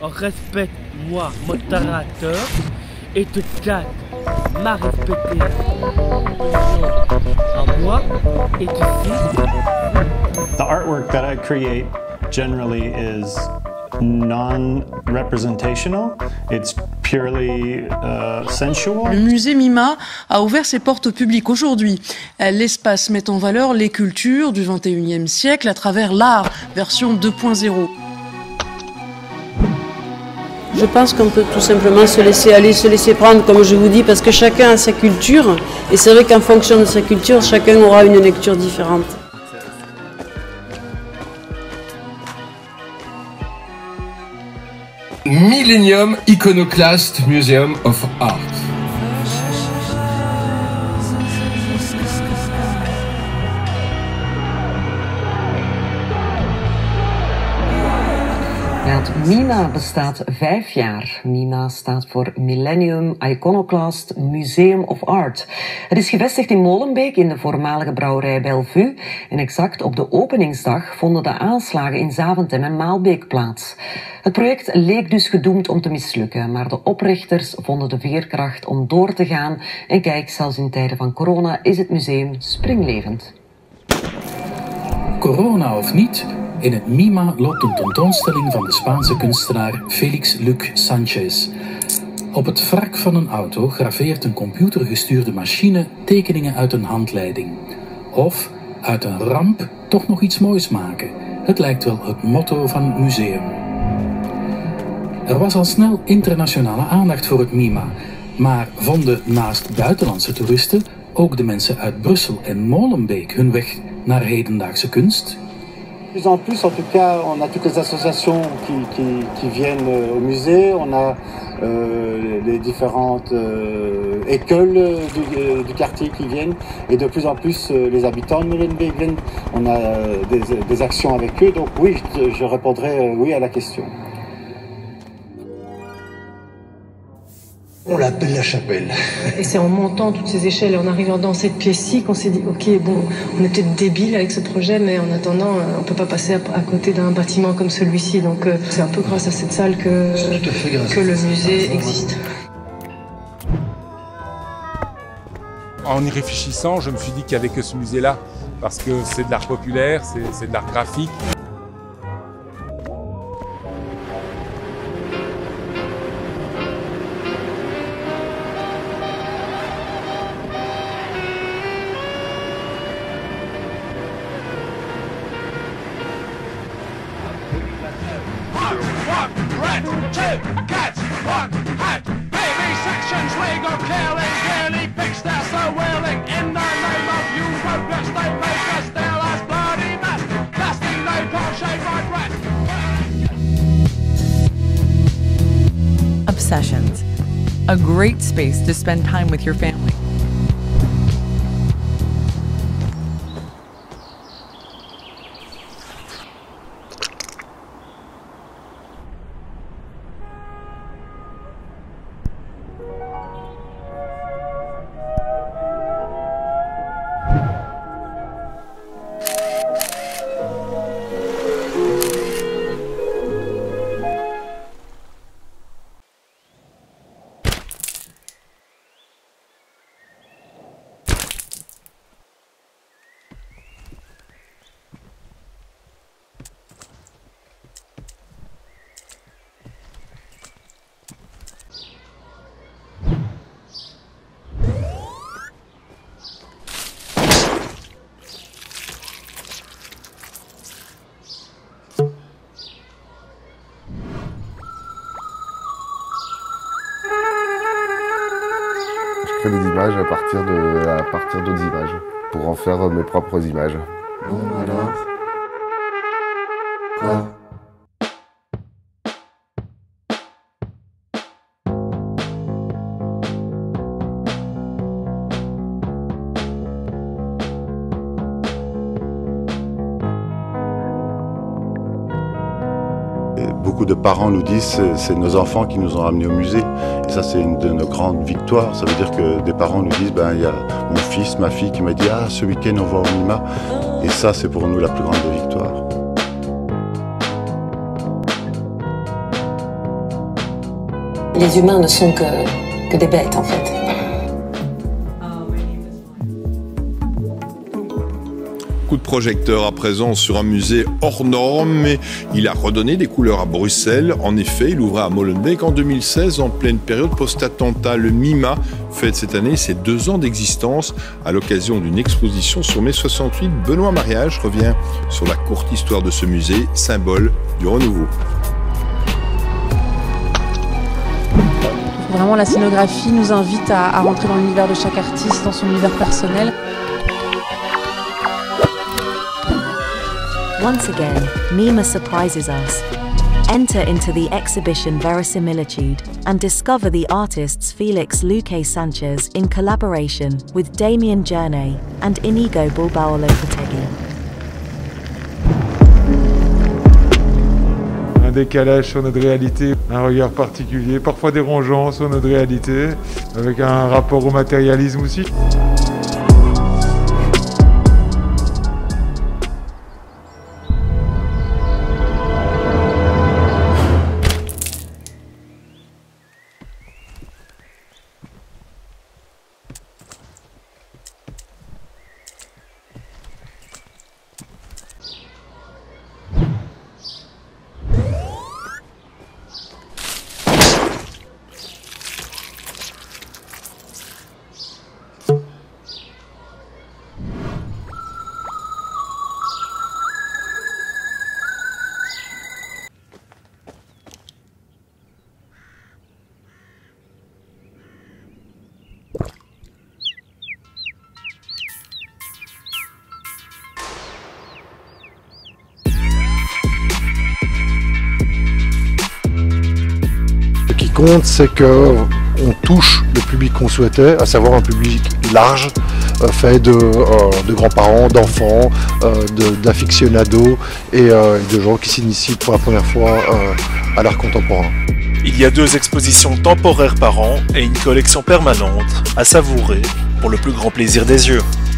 respecte moi, modérateur, et de 4, m'a respecté à moi et de 6. The artwork that I create generally is non-representational. It's purely sensual. Le musée MIMA a ouvert ses portes au public aujourd'hui. L'espace met en valeur les cultures du XXIe siècle à travers l'art, version 2.0. Je pense qu'on peut tout simplement se laisser aller, se laisser prendre, comme je vous dis, parce que chacun a sa culture. Et c'est vrai qu'en fonction de sa culture, chacun aura une lecture différente. Millennium Iconoclast Museum of Art. Ja, het MIMA bestaat 5 jaar. MIMA staat voor Millennium Iconoclast Museum of Art. Het is gevestigd in Molenbeek in de voormalige brouwerij Bellevue. En exact op de openingsdag vonden de aanslagen in Zaventem en Maalbeek plaats. Het project leek dus gedoemd om te mislukken, maar de oprichters vonden de veerkracht om door te gaan. En kijk, zelfs in tijden van corona is het museum springlevend. Corona of niet, in het MIMA loopt een tentoonstelling van de Spaanse kunstenaar Félix Luc Sánchez. Op het wrak van een auto graveert een computergestuurde machine tekeningen uit een handleiding. Of uit een ramp toch nog iets moois maken. Het lijkt wel het motto van het museum. Er was al snel internationale aandacht voor het MIMA, maar vonden naast buitenlandse toeristen ook de mensen uit Brussel en Molenbeek hun weg naar hedendaagse kunst? De plus en plus, en tout cas, on a toutes les associations qui viennent au musée, on a les différentes écoles du quartier qui viennent, et de plus en plus les habitants de Molenbeek viennent, on a des actions avec eux, donc oui, je répondrai oui à la question. On l'appelle la chapelle. Et c'est en montant toutes ces échelles et en arrivant dans cette pièce-ci qu'on s'est dit ok, bon, on est peut-être débile avec ce projet, mais en attendant, on ne peut pas passer à côté d'un bâtiment comme celui-ci. Donc c'est un peu grâce à cette salle que le musée existe. En y réfléchissant, je me suis dit qu'il n'y avait que ce musée-là, parce que c'est de l'art populaire, c'est de l'art graphique. Obsessions, a great space to spend time with your family. Je crée des images à partir d'autres images, pour en faire mes propres images. Bon alors, quoi ? Beaucoup de parents nous disent c'est nos enfants qui nous ont ramenés au musée. Et ça, c'est une de nos grandes victoires. Ça veut dire que des parents nous disent il y a mon fils, ma fille qui m'a dit ah, ce week-end on va au MIMA. Et ça, c'est pour nous la plus grande des victoires. Les humains ne sont que des bêtes en fait. Coup de projecteur à présent sur un musée hors norme, mais il a redonné des couleurs à Bruxelles. En effet, il ouvrait à Molenbeek en 2016, en pleine période post-attentat. Le MIMA fête cette année ses 2 ans d'existence à l'occasion d'une exposition sur mai 68. Benoît Mariage revient sur la courte histoire de ce musée, symbole du renouveau. Vraiment, la scénographie nous invite à rentrer dans l'univers de chaque artiste, dans son univers personnel. Once again, MIMA surprises us. Enter into the exhibition Verisimilitude and discover the artists Felix Luque Sanchez in collaboration with Damien Journey and Inigo Bilbao-Lopetegui. Un décalage sur notre réalité, un regard particulier, parfois dérangeant sur notre réalité, avec un rapport au matérialisme aussi. Ce qui compte, c'est qu'on touche le public qu'on souhaitait, à savoir un public large, fait de grands-parents, d'enfants, d'aficionados et de gens qui s'initient pour la première fois à l'art contemporain. Il y a 2 expositions temporaires par an et une collection permanente à savourer pour le plus grand plaisir des yeux.